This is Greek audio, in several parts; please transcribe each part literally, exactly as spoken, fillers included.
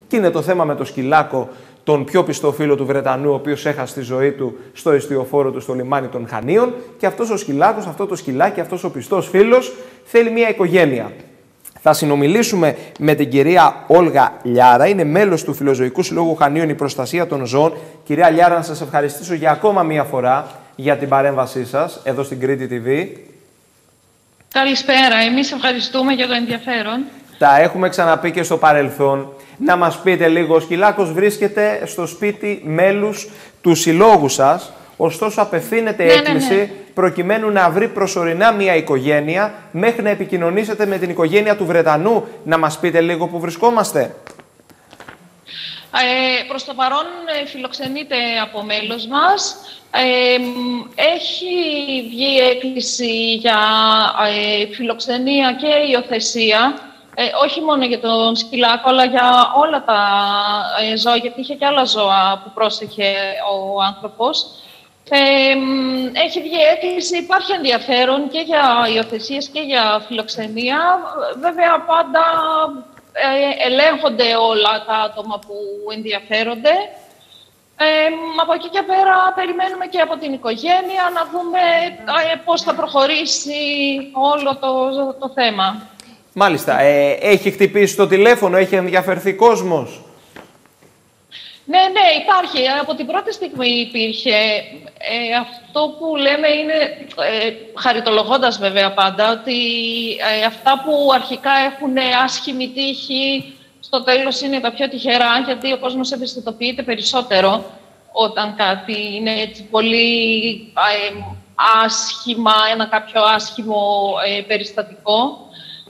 Και είναι το θέμα με το Σκυλάκο, τον πιο πιστό φίλο του Βρετανού, ο οποίος έχασε τη ζωή του στο εστιοφόρο του στο λιμάνι των Χανίων. Και αυτός ο Σκυλάκος, αυτό το σκυλάκι, αυτός ο πιστός φίλος, θέλει μια οικογένεια. Θα συνομιλήσουμε με την κυρία Όλγα Λιάρα, είναι μέλος του Φιλοζωικού Συλλόγου Χανίων η Προστασία των Ζώων. Κυρία Λιάρα, να σας ευχαριστήσω για ακόμα μία φορά για την παρέμβασή σας εδώ στην Κρήτη τι βι. Καλησπέρα, εμείς ευχαριστούμε για το ενδιαφέρον. Τα έχουμε ξαναπεί και στο παρελθόν. Να μας πείτε λίγο, ο Σκυλάκος βρίσκεται στο σπίτι μέλους του συλλόγου σας, ωστόσο απευθύνεται ναι, έκκληση ναι, ναι. προκειμένου να βρει προσωρινά μια οικογένεια μέχρι να επικοινωνήσετε με την οικογένεια του Βρετανού. Να μας πείτε λίγο που βρισκόμαστε. Ε, προς το παρόν φιλοξενείται από μέλος μας. Ε, έχει βγει έκκληση για ε, φιλοξενία και υιοθεσία. Ε, όχι μόνο για τον Σκυλάκο, αλλά για όλα τα ε, ζώα, γιατί είχε και άλλα ζώα που πρόσεχε ο άνθρωπος. Ε, έχει βγει έκκληση, υπάρχει ενδιαφέρον και για υιοθεσίες και για φιλοξενία. Βέβαια, πάντα ε, ελέγχονται όλα τα άτομα που ενδιαφέρονται. Ε, από εκεί και πέρα περιμένουμε και από την οικογένεια να δούμε ε, πώς θα προχωρήσει όλο το, το θέμα. Μάλιστα. Ε, έχει χτυπήσει το τηλέφωνο, έχει ενδιαφερθεί κόσμος. Ναι, ναι, υπάρχει. Από την πρώτη στιγμή υπήρχε. Ε, αυτό που λέμε είναι, ε, χαριτολογώντας βέβαια πάντα, ότι ε, αυτά που αρχικά έχουν άσχημη τύχη, στο τέλος είναι τα πιο τυχερά, γιατί ο κόσμος ευαισθητοποιείται περισσότερο όταν κάτι είναι έτσι πολύ ε, άσχημα, ένα κάποιο άσχημο ε, περιστατικό.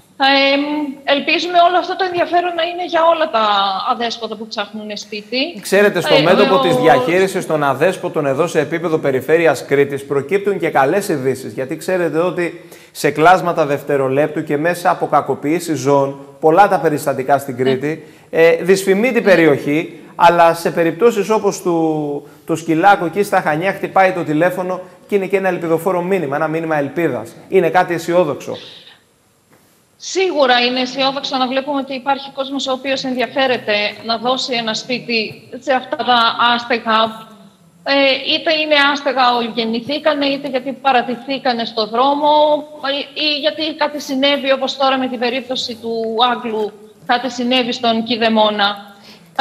Ε, ελπίζουμε όλο αυτό το ενδιαφέρον να είναι για όλα τα αδέσποτα που ψάχνουν σπίτι. Ξέρετε, στο ε, μέτωπο ο... της διαχείρισης των αδέσποτων εδώ σε επίπεδο περιφέρειας Κρήτης προκύπτουν και καλές ειδήσεις. Γιατί ξέρετε ότι σε κλάσματα δευτερολέπτου και μέσα από κακοποίηση ζώων, πολλά τα περιστατικά στην Κρήτη, ε, δυσφημεί την περιοχή, αλλά σε περιπτώσεις όπως του, του Σκυλάκου εκεί στα Χανιά χτυπάει το τηλέφωνο και είναι και ένα ελπιδοφόρο μήνυμα, ένα μήνυμα ελπίδας. Είναι κάτι αισιόδοξο. Σίγουρα είναι αισιόδοξο να βλέπουμε ότι υπάρχει κόσμος ο οποίος ενδιαφέρεται να δώσει ένα σπίτι σε αυτά τα άστεγα. Ε, είτε είναι άστεγα γεννηθήκανε, είτε γιατί παρατηθήκανε στο δρόμο, ή γιατί κάτι συνέβη, όπως τώρα με την περίπτωση του Άγγλου, κάτι συνέβη στον Κηδεμόνα.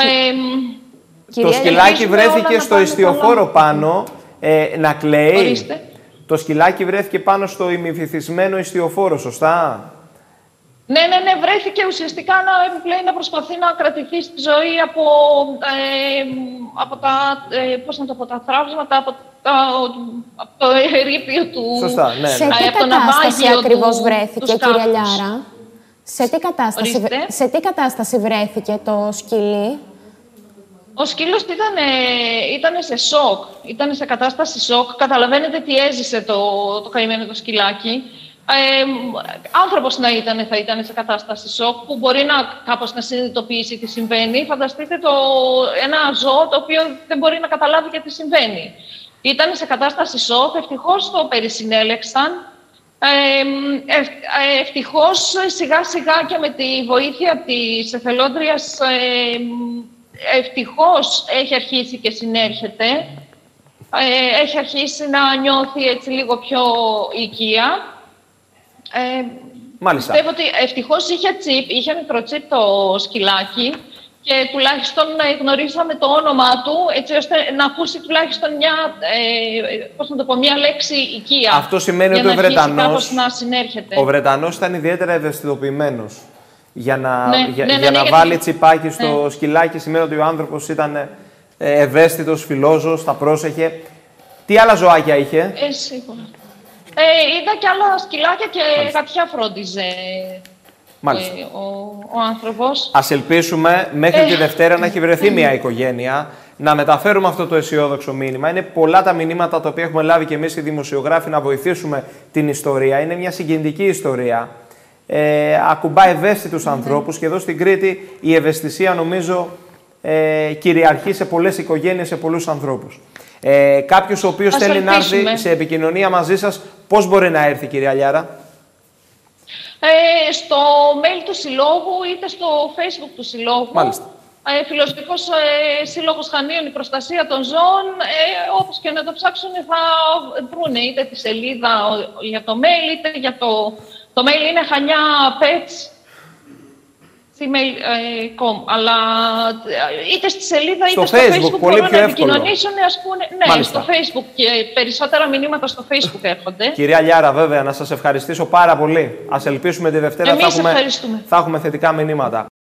Ε, το σκυλάκι βρέθηκε στο ιστιοφόρο πάνω ε, να κλαίει. Ορίστε. Το σκυλάκι βρέθηκε πάνω στο ημιβυθισμένο ιστιοφόρο, σωστά? Ναι, ναι, ναι, βρέθηκε ουσιαστικά να, επιπλέον, να προσπαθεί να κρατηθεί στη ζωή από, ε, από τα, ε, πώς να το πω, τα θράψματα, από, τα, από το ερείπιο του. Σωστά, ναι, ναι. Σε τι κατάσταση ακριβώς βρέθηκε, κυρία Λιάρα? Σε τι, κατάσταση, σε τι κατάσταση βρέθηκε το σκυλί? Ο σκύλος ήταν, ήταν σε σοκ, ήταν σε κατάσταση σοκ. Καταλαβαίνετε τι έζησε το, το καημένο το σκυλάκι. Ε, άνθρωπος να ήταν, θα ήταν σε κατάσταση σοκ, που μπορεί να κάπως να συνειδητοποιήσει τι συμβαίνει. Φανταστείτε το, ένα ζώο το οποίο δεν μπορεί να καταλάβει και τι συμβαίνει. Ήταν σε κατάσταση σοκ, ευτυχώς το περισυνέλεξαν. Ε, ε, ε, ευτυχώς σιγά σιγά και με τη βοήθεια της εθελόντριας, ε, ευτυχώς έχει αρχίσει και συνέρχεται. Ε, έχει αρχίσει να νιώθει έτσι λίγο πιο οικία. Ε, Μάλιστα. Πιστεύω ότι ευτυχώς είχε τσίπ, είχε μικροτσίπ το σκυλάκι και τουλάχιστον γνωρίσαμε το όνομά του, έτσι ώστε να ακούσει τουλάχιστον μια, ε, πώς να το πω, μια λέξη οικία. Αυτό σημαίνει ότι ο Βρετανός, να συνέρχεται. ο Βρετανός ήταν ιδιαίτερα ευαισθητοποιημένος για να, ναι, για, ναι, ναι, για ναι, να ναι, βάλει ναι. τσιπάκι στο ναι. σκυλάκι. Σημαίνει ότι ο άνθρωπος ήταν ευαίσθητος, φιλόζωος, τα πρόσεχε. Τι άλλα ζωάκια είχε? Ε, σίγουρα. Ε, είδα και άλλα σκυλάκια και Μάλιστα. γατιά φρόντιζε ε, ο, ο άνθρωπος. Ας ελπίσουμε μέχρι ε, τη Δευτέρα να έχει βρεθεί μια οικογένεια, να μεταφέρουμε αυτό το αισιόδοξο μήνυμα. Είναι πολλά τα μηνύματα τα οποία έχουμε λάβει και εμείς οι δημοσιογράφοι να βοηθήσουμε την ιστορία. Είναι μια συγκινητική ιστορία. Ε, ακουμπά ευαίσθητους mm-hmm. ανθρώπους και εδώ στην Κρήτη η ευαισθησία νομίζω ε, κυριαρχεί σε πολλές οικογένειες, σε πολλούς ανθρώπους. Ε, κάποιος ο οποίος θέλει να έρθει σε επικοινωνία μαζί σας, πώς μπορεί να έρθει, κυρία Λιάρα? Ε, στο mail του Συλλόγου είτε στο Facebook του Συλλόγου. Μάλιστα. Ε, Φιλοζωικός ε, Σύλλογος Χανίων, η προστασία των ζώων, ε, όπως και να το ψάξουν θα βρουν είτε τη σελίδα για το mail, είτε για το... Το mail είναι χανιά pets gmail τελεία com, αλλά είτε στη σελίδα στο είτε στο Facebook, Facebook πολύ μπορούν πιο να εύκολο. επικοινωνήσουν, ας πούμε, ναι, Μάλιστα. στο Facebook και περισσότερα μηνύματα στο Facebook έρχονται. Κυρία Λιάρα, βέβαια, να σας ευχαριστήσω πάρα πολύ. Ας ελπίσουμε τη Δευτέρα θα έχουμε, θα έχουμε θετικά μηνύματα.